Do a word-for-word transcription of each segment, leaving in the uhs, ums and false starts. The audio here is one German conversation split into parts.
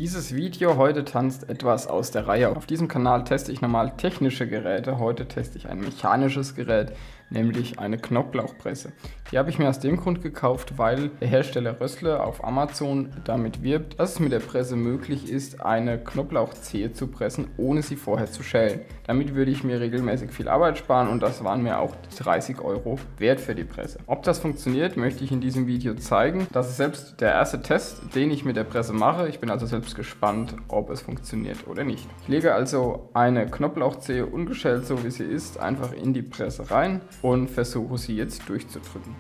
Dieses Video heute tanzt etwas aus der Reihe. Auf diesem Kanal teste ich normal technische Geräte. Heute teste ich ein mechanisches Gerät, nämlich eine Knoblauchpresse. Die habe ich mir aus dem Grund gekauft, weil der Hersteller Rössle auf Amazon damit wirbt, dass es mit der Presse möglich ist, eine Knoblauchzehe zu pressen, ohne sie vorher zu schälen. Damit würde ich mir regelmäßig viel Arbeit sparen und das waren mir auch dreißig Euro wert für die Presse. Ob das funktioniert, möchte ich in diesem Video zeigen. Das ist selbst der erste Test, den ich mit der Presse mache. Ich bin also selbst gespannt, ob es funktioniert oder nicht. Ich lege also eine Knoblauchzehe ungeschält, so wie sie ist, einfach in die Presse rein und versuche sie jetzt durchzudrücken.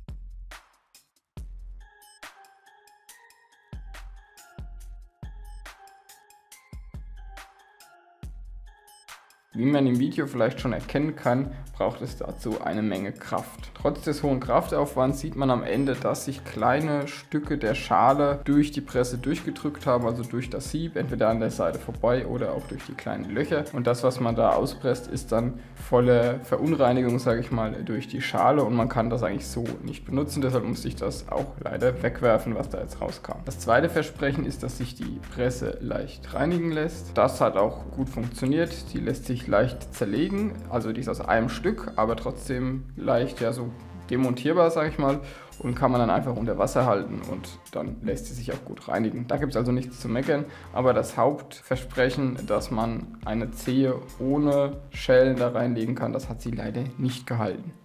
Wie man im Video vielleicht schon erkennen kann, braucht es dazu eine Menge Kraft. Trotz des hohen Kraftaufwands sieht man am Ende, dass sich kleine Stücke der Schale durch die Presse durchgedrückt haben, also durch das Sieb, entweder an der Seite vorbei oder auch durch die kleinen Löcher. Und das, was man da auspresst, ist dann volle Verunreinigung, sage ich mal, durch die Schale und man kann das eigentlich so nicht benutzen. Deshalb musste ich das auch leider wegwerfen, was da jetzt rauskam. Das zweite Versprechen ist, dass sich die Presse leicht reinigen lässt. Das hat auch gut funktioniert. Die lässt sich leicht zerlegen, also die ist aus einem Stück, aber trotzdem leicht, ja, so demontierbar, sage ich mal, und kann man dann einfach unter Wasser halten und dann lässt sie sich auch gut reinigen. Da gibt es also nichts zu meckern, aber das Hauptversprechen, dass man eine Zehe ohne Schälen da reinlegen kann, das hat sie leider nicht gehalten.